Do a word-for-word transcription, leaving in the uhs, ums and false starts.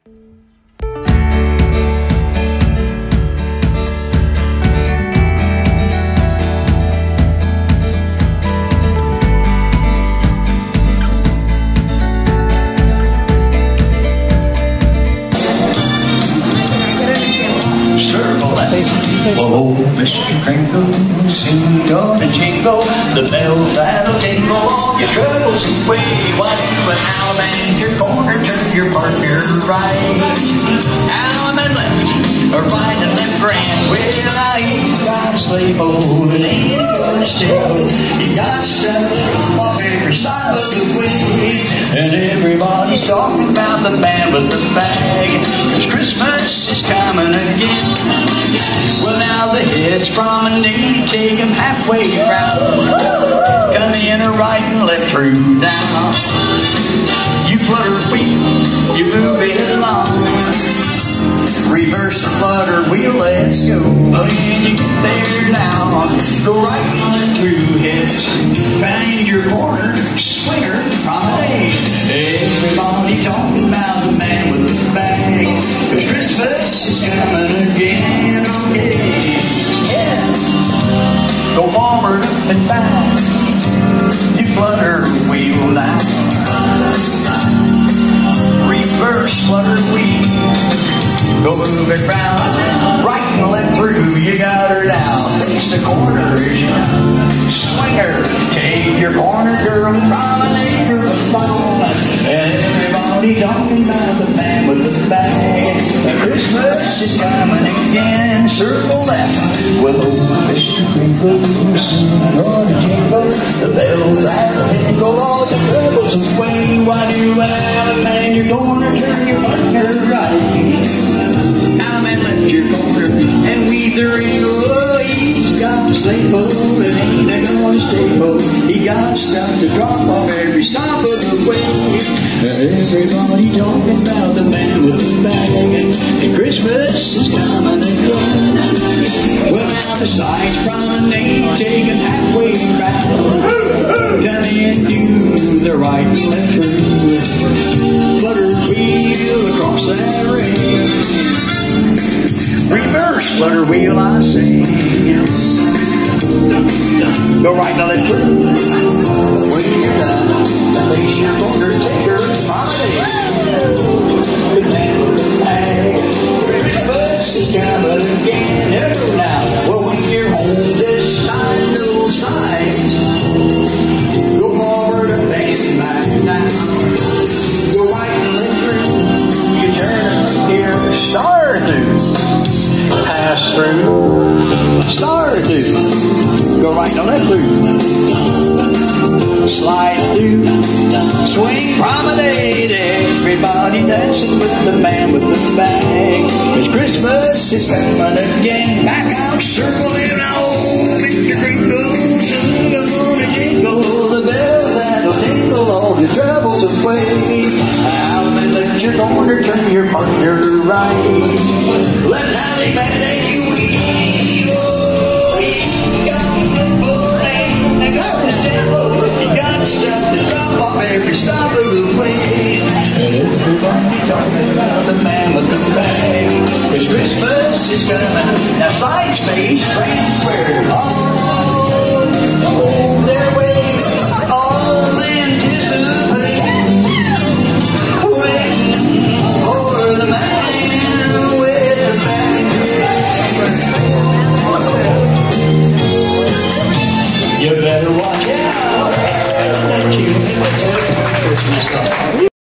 Oh, Mister Kringle, soon gonna jingle the bells that'll tingle all your troubles away. Why do an owl bend your corner, turn your partner right? Owl and left, or right and left grand. Well, now he's got a sleigh pole and ain't gonna still. He got stuff on every style of the way, and everybody's talking about the man with the bag. 'Cause Christmas is coming again. Well, now the heads promenade, take 'em halfway round. Come in a right and left through down. You flutter wheel, you move it along. Reverse the flutter wheel, let's go. When you get there now, go right and left through heads. Find your corner, swinger, promenade. Everybody talking about the man with the bag. 'Cause Christmas is coming again. Go forward, up and back. You flutter wheel now. Reverse flutter wheel. Go move it round. Right and left through, you got her now. Face the corners, swing her. Take your corner, girl, and promenade her along. Everybody talking about the man with the bag. And Christmas is coming again. Circle left. Well, oh, Mister Kringle, soon gonna jingle the bells that'll tingle all the troubles away. Why do I have a man in your corner, turn your partner right? Now man, left your corner and weave the ring. Oh, he's got a sleigh pole and ain't a gonna stay full. He got stuff to drop off every stop of the way. Everybody talking about the man with the bag. And Christmas is coming again. Well, now the sides promenade, taking halfway round. Come in, do the right and left through. Flutter wheel across that ring. Reverse flutter wheel, I say. Go right and left through. When you're done, face your corner, take her promenade. The man with the bag. Christmas is coming again. Never now. Well, when you're home this time, no sides. Go forward and bend back down. Go right and left through. You turn here, star through. Pass through. Star through. Go right and left through. Slide through, swing promenade. Everybody dancing with the man with the bag. 'Cause Christmas is coming again. Back out, circling out. Mister Kringle, soon gonna jingle the bells that'll tingle all your troubles away. Out and let your corner, turn your partner right. Left alley, bad and you wheel. Oh, he got the boy, and got the devil. Stuff to drop off every stop of the way. Everybody talking about the man with the bag. 'Cause Christmas is coming. Now side space, grand square. All, all their way. All anticipate. Waiting for the man with the bag. You better watch out. Christmas.